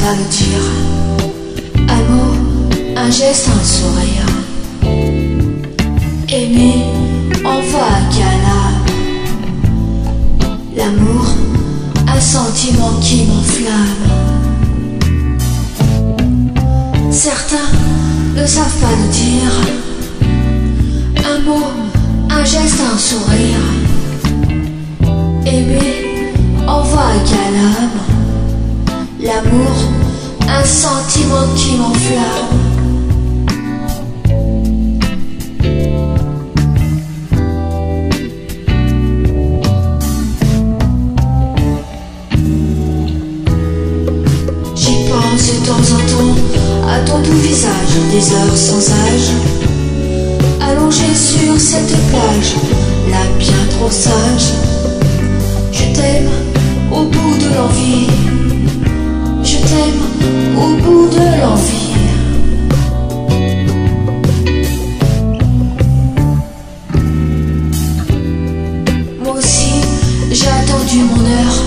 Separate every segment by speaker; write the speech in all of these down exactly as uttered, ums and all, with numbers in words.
Speaker 1: pas le dire. Un mot, un geste, un sourire. Aimer en vague à l'âme. L'amour, un sentiment qui m'enflamme. Certains ne savent pas le dire. Un mot, un geste, un sourire. Aimer en vague à l'âme. L'amour, un sentiment qui m'enflamme. J'y pense de temps en temps à ton doux visage, des heures sans âge, allongé sur cette plage, là bien trop sage. Je t'aime au bout de l'envie. Je t'aime au bout de l'envie. Moi aussi, j'ai attendu mon heure,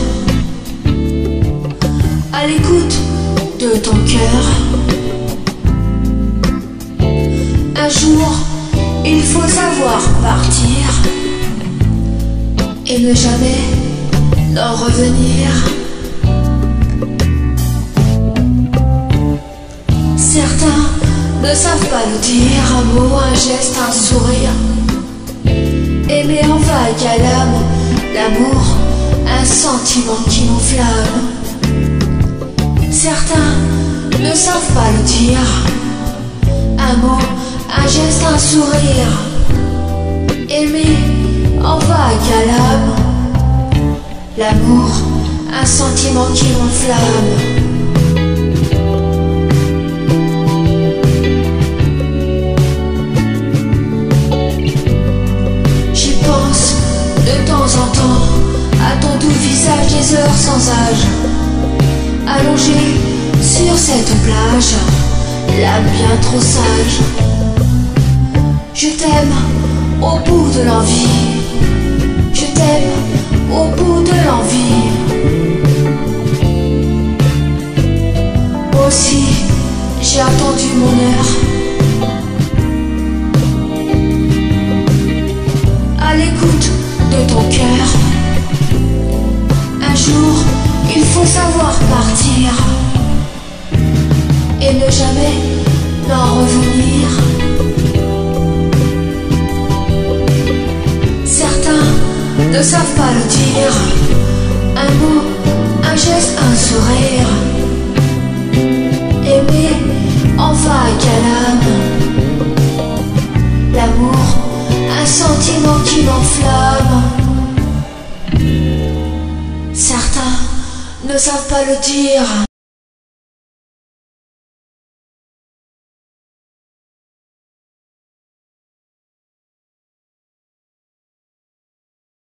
Speaker 1: à l'écoute de ton cœur. Un jour, il faut savoir partir et ne jamais n'en revenir. Certains ne savent pas le dire. Un mot, un geste, un sourire. Aimer en vague à l'âme. L'amour, un sentiment qui m'enflamme. Certains ne savent pas le dire. Un mot, un geste, un sourire. Aimer en vague à l'âme. L'amour, un sentiment qui m'enflamme. De temps en temps, à ton doux visage, des heures sans âge, allongé sur cette plage, là bien trop sage. Je t'aime au bout de l'envie. Je t'aime au bout de l'envie. Moi aussi, j'ai attendu mon heure, à l'écoute de ton cœur. Un jour, il faut savoir partir et ne jamais n'en revenir. Certains ne savent pas le dire. Un mot, un geste, un sourire. Aimer en vague à l'âme. L'amour, un sentiment qui m'enflamme. Certains ne savent pas le dire.